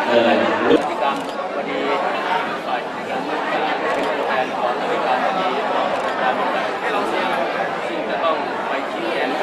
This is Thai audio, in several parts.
รู้กิจกรรมวันนี้ฝ่ายกิจกรรมเป็นตัวแทนของบริการวันนี้ให้เราซึ่งจะต้องไปชี้แจง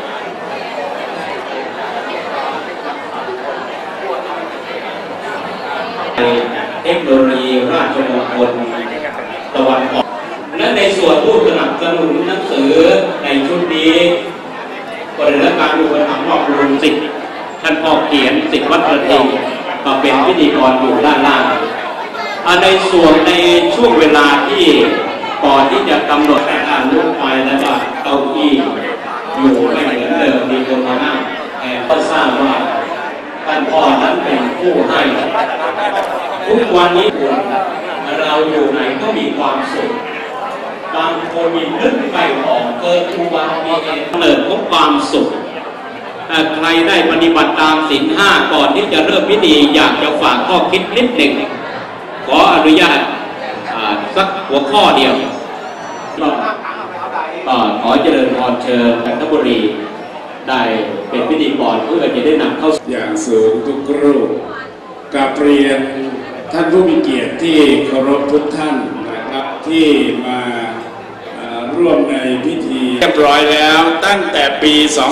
เทคโนโลยีราชมงคลตะวันออกและในส่วนผู้สนับสนุนหนังสือในชุดนี้ก็ได้รับการอุปถัมภ์มอบรวมสิทธิ์ท่านพ่อเขียนสิทธิ์วัดประทิงมาเป็นพิธีกรอยู่ด้านล่างในส่วนในช่วงเวลาที่ก่อนที่จะกำหนดการลุกไปแล้วก็เก้าอี้อยู่ไม่เหมือนเดิมมีคนมานั่งก็ทราบว่าท่านพ่อนั้นเป็นผู้ให้ทุกวันนี้เราอยู่ไหนก็มีความสุขบางคนมีนึกไปออกเกิดอุบัติเหตุเกิดพบความสุขใครได้ปฏิบัติตามศีล 5ก่อนที่จะเริ่มพิธีอยากจะฝากข้อคิดนิดหนึ่งขออนุญาตสักหัวข้อเดียวขอเจริญพรเชิญจันทบุรีได้เป็นพิธีกรเพื่อจะได้นำเข้าอย่างสูงทุกรูปกราบเรียนท่านผู้มีเกียรติที่เคารพทุกท่านนะครับที่มาร่วมในพิธีเรียบร้อยแล้วตั้งแต่ปี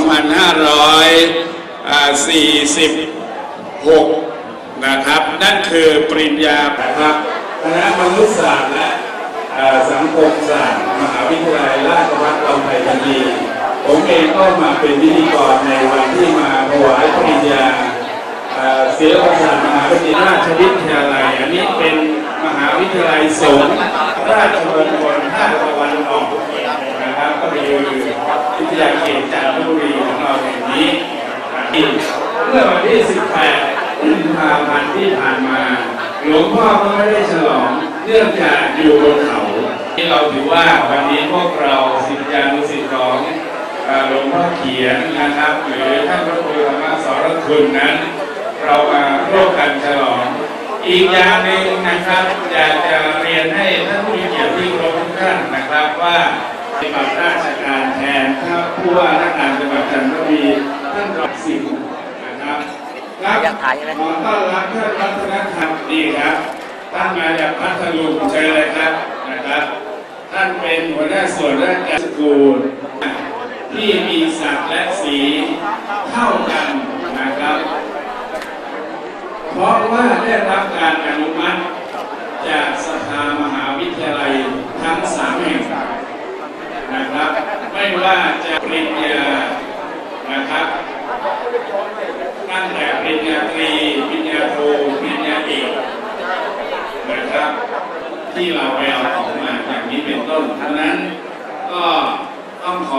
2546 นะครับนั่นคือปริญญาครับคณะมนุษยศาสตร์และสังคมศาสตร์มหาวิทยาลัยราชภัฏลำไยธานีผมเองก็มาเป็นพิธีกรในวันที่มาถวายปริญญาศิลปศาสตร์มหาวิทยาลัยราชวิทยาลัยอันนี้เป็นมหาวิทยาลัยสงฆ์ราชมงคลภาคตะวันออกนะครับก็คือวิทยาเขตจันทบุรีของเราแห่งนี้เมื่อวันที่ 18 กุมภาพันธ์ที่ผ่านมาหลวงพ่อก็ไม่ได้ฉลองเนื่องจากอยู่บนเขาที่เราถือว่าวันนี้พวกเราศิษยานุศิษย์ของหลวงพ่อเขียนนะครับหรือท่านพระครูธรรมสรคุณนั้นเรามาร่วมกันฉลองอีกอย่างหนึ่งนะครับอยากจะเรียนให้ท่านผู้มีเกียรติที่เคารพทุกท่านนะครับว่าปฏิบัติราชการแทนผู้ว่าราชการจังหวัดจันทบุรีท่านรองสิงห์นะครับขอต้อนรับท่านรัตนธรรมดีครับท่านมาจากพัทลุงเชิญเลยครับนะครับท่านเป็นหัวหน้าส่วนราชการสกุลที่มีศักดิ์และสีเท่ากันนะครับเพราะว่าได้รับการอนุมัติจากสภามหาวิทยาลัยทั้ง3 แห่งนะครับไม่ว่าจะปริญญานะครับตั้งแต่ปริญญาตรีปริญญาโทปริญญาเอกนะครับที่เราไปเอาออกมาอย่างนี้เป็นต้นฉะนั้นก็ต้องข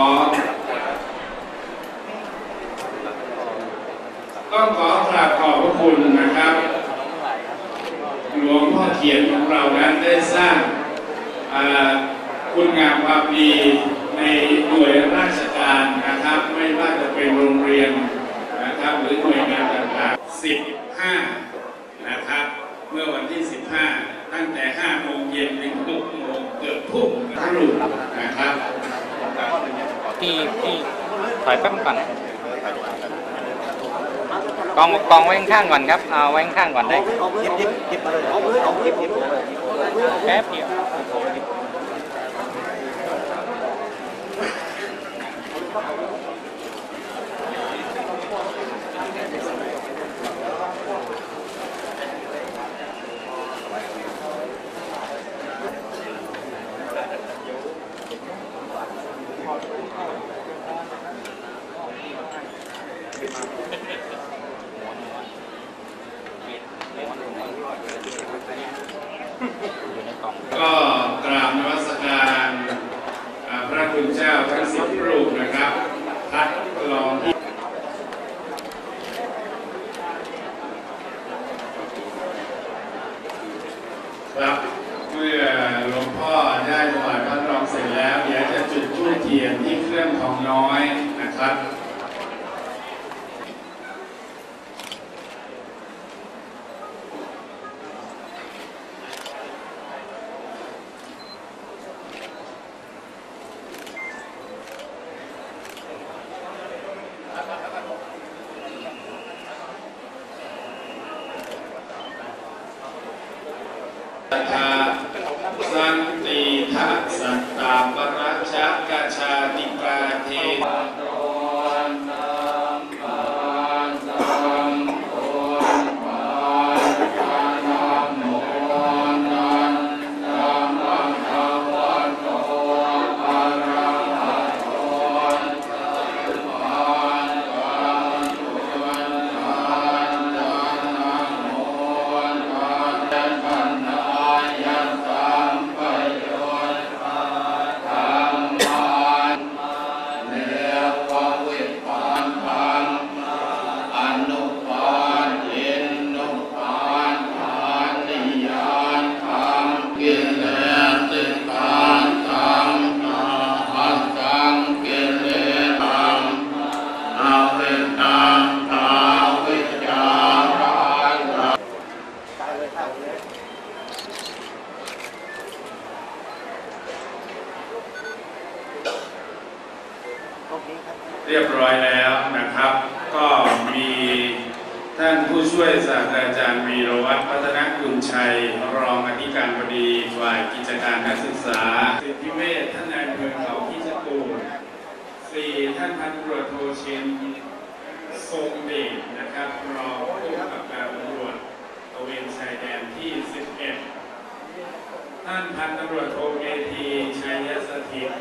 อกราบขอบพระคุณนะครับหลวงพ่อเขียนของเรานั้นได้สร้างคุณงามความดีในหน่วยราชการนะครับไม่ว่าจะเป็นโรงเรียนนะครับหรือหน่วยงานต่างๆ15นะครับเมื่อวันที่15ตั้งแต่5 โมงเย็นถึง6 โมงเกือบทุ่มรุ่งนะครับที่ถอยแป๊บก่อนกองไว้ข้างก่อนครับเอาไว้ข้างก่อนได้แป๊บเดียวก็กราบนมัสการพระคุณเจ้าทั้ง10 รูปนะครับพัดลองครับเมื่อหลวงพ่อได้ถวายพระรองเสร็จแล้วอยากจะจุดธูปเทียนที่เครื่องทองน้อยนะครับสันติทัสสัตตาปรัชชะกาชาติกาเทเรียบร้อยแล้วนะครับก็มีท่านผู้ช่วยศาสตราจารย์วีรวัฒน์พัฒนกุลชัยรองอธิการบดีฝ่ายกิจการนักศึกษาสิทธิเวชท่านนายอำเภอเขาคิชกูล4ท่านพันตำรวจโทเชนทรงเดชนะครับรองผู้กำกับการตำรวจตระเวนชายแดนที่11ท่านพันตำรวจโทเมธีชัยสถิต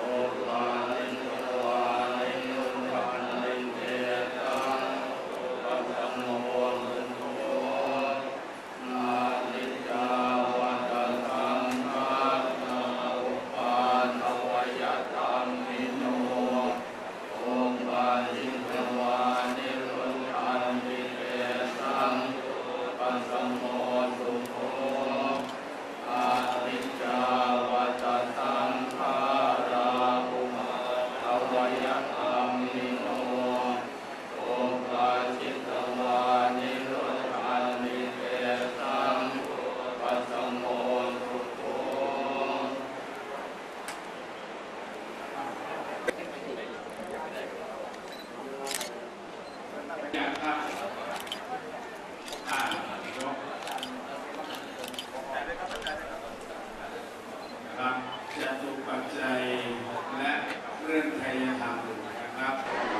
จะตุปัจจัยและเรื่องไทยธรรมนะครับ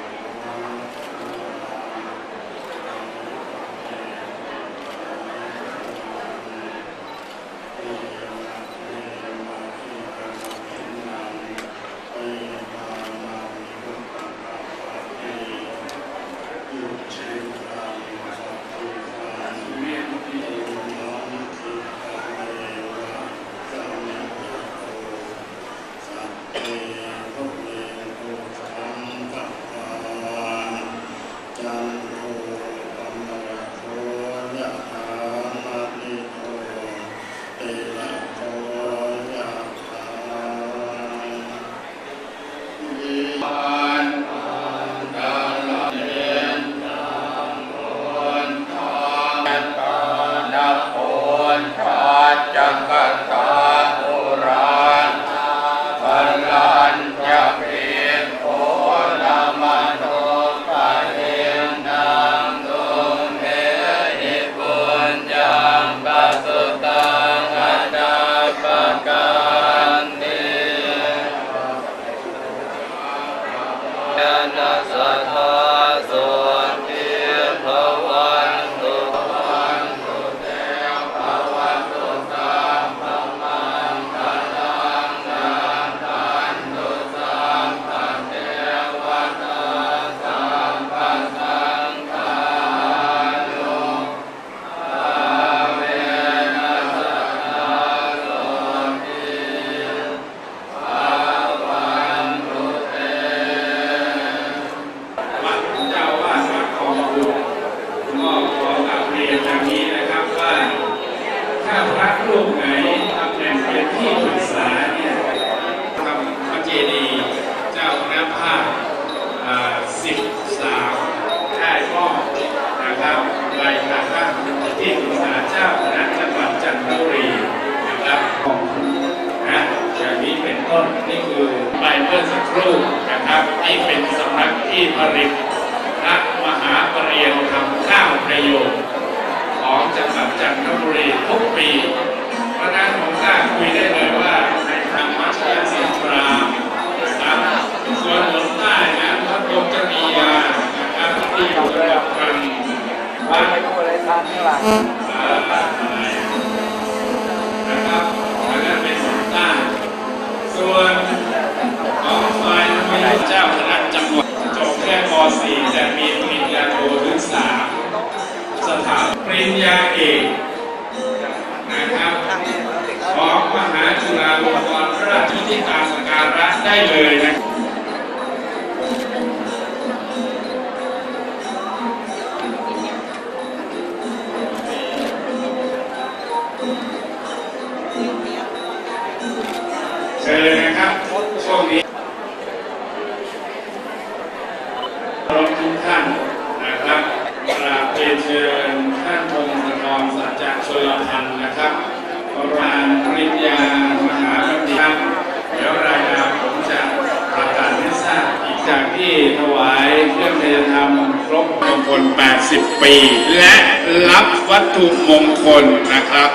นี่คือไปเมื่อสักครู่นะครับที่เป็นสำนักที่ผลิตพระมหาปริยธรรม9 ประโยคของจังหวัดจันทบุรีทุกปีปนะครับอันนั้นเป็นสองด้านส่วนของฝ่ายพระเจ้าคณะจังหวัดจบแค่ป .4 แต่มีปริญญาโทถึง3 สถาปริญญาเอกนะครับของมหาจุฬาลงกรณราชวิทยาลัยสักการะได้เลยนะเชิญนะครับช่วงนี้ทุกท่านนะครับกราบเรียนเชิญท่านพงศธรสัจจชลพันธ์นะครับประธานปริญญามหาบัณฑิตเดี๋ยวรายงานผมจะประกาศให้ทราบอีกจากที่ถวายเครื่องเทศธรรมครบมงคล 80 ปี และรับวัตถุมงคลนะครับ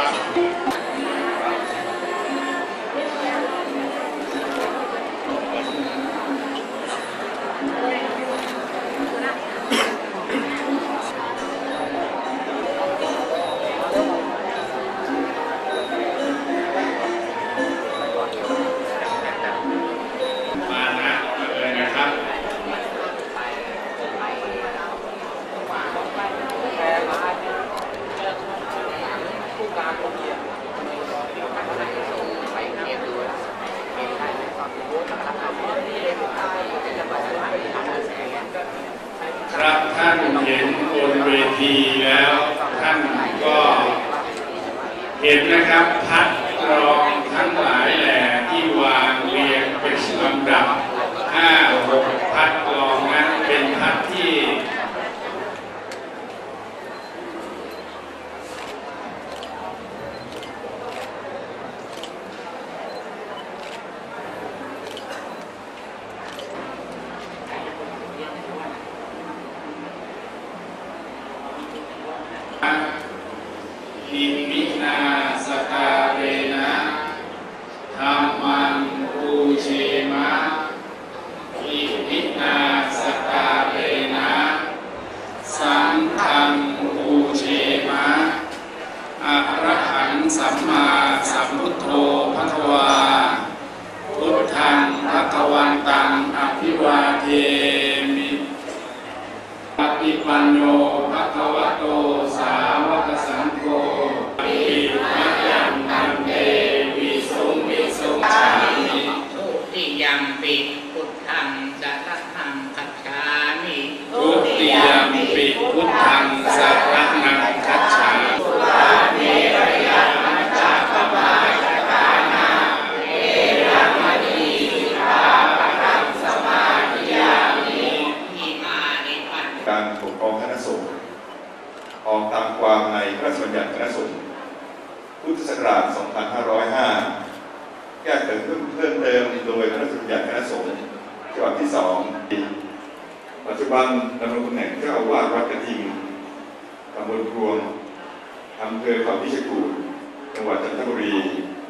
ครับท่านเห็นบนเวทีแล้วท่านก็เห็นนะครับพัดรองทั้งหลายแหล่ที่วางเรียงเป็นลำดับ 5-6 พัดรองนั้นเป็นพัดที่อิมินาสการเรนะธัมมังปูเชมะอิมินาสการเรนะสังฆังปูเชมะอะระหังสัมมาสัมพุทโธภควาพุทธังภควันตังอภิวาเทมิปฏิปันโนภควโตสาวกสังโฆปิมัจยัมพันเตวิสุงวิสุงฉามิทุติยัมปิพุทธังสัทธังคัจฉามิทุติยัมปิพุทธังสัทธังคัจฉามิสุราเมรยะมัจจปมาจกานาเอรัมณีปาปะทังสมาธิยามิอิมานิปันการปกครองคณะสงฆ์ออกตามความในพระราชบัญญัติคณะสงฆ์พุทธศักราช 2505 แก้ไขเพิ่มเติมโดยพระราชบัญญัติคณะสงฆ์ฉบับที่ 2 ปัจจุบันดำรงตำแหน่งเจ้าอาวาสวัดกระทิงตำบลพรวงอำเภอเขาพิชกูฏจังหวัดจันทบุรี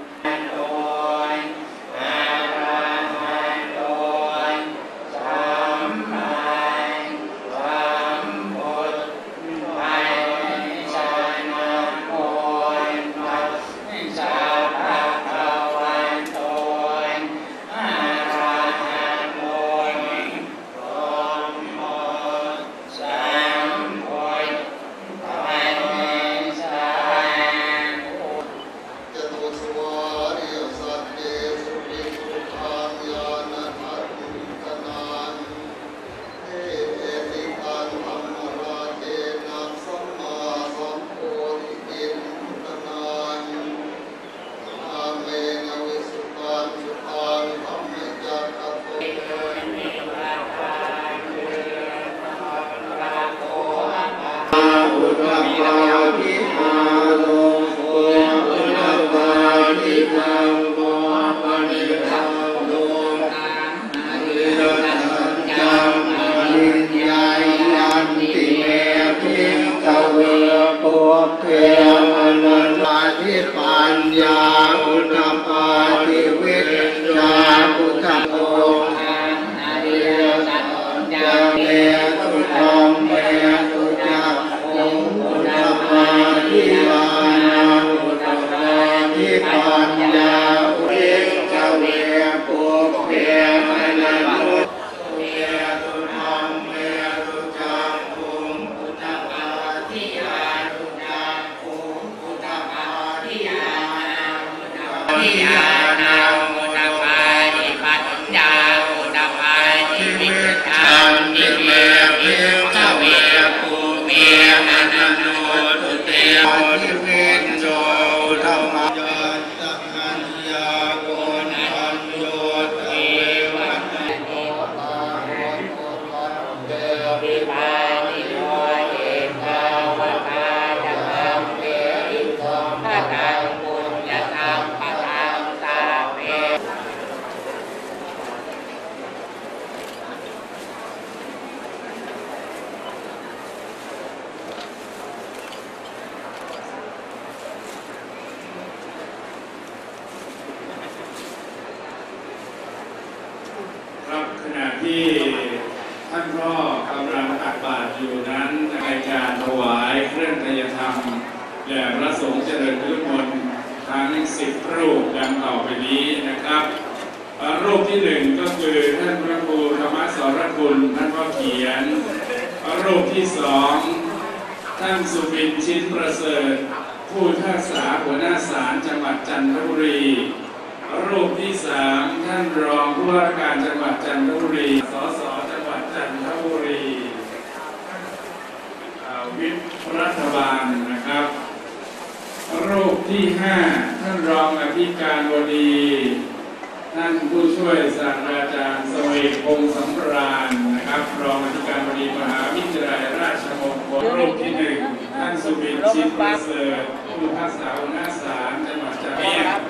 ปัญญาอุตปาติวิชชาพุทธโภอริยสัจจะเมตุธรรมเมตุจักขุพุทธภานิยานามุตปานิปัญญามุตปานิวิตันติเมวิภเวภูเมอนันโนตุเตทิเวโจธรรมยาตหันยาโกนันโยเทวะโตปาโรโกเดวิปานิโยเอกาวตาจักขังเตอิโตภะตังปุญญสัมปทังสาเวครับขณะที่ท่านพ่อกำลังตักบาตรอยู่นั้นในการถวายเครื่องไตรธรรมแด่พระสงฆ์เจริญพุทธมนต์ทั้ง10 รูปดังต่อไปนี้นะครับรูปที่1ก็คือท่านพระครูธรรมสรคุณท่านพ่อเขียนรูปที่2ท่านสุบินชินประเสริฐผู้พิพากษาหัวหน้าศาลจังหวัดจันทบุรีรูปที่3ท่านรองผู้ว่าราชการจังหวัดจันทบุรีสสจังหวัดจันทบุรีวิปรัฐบาลนะครับรูปที่5ท่านรองอธิการบดีท่านผู้ช่วยศาสตราจารย์เสวกพงษ์สำราญนะครับรองอธิการบดีมหาวิทยาลัยราชมงคลรูปที่1ท่านสุบินชินประเสริฐผู้พิพากษาหัวหน้าศาลจังหวัดจันทบุรี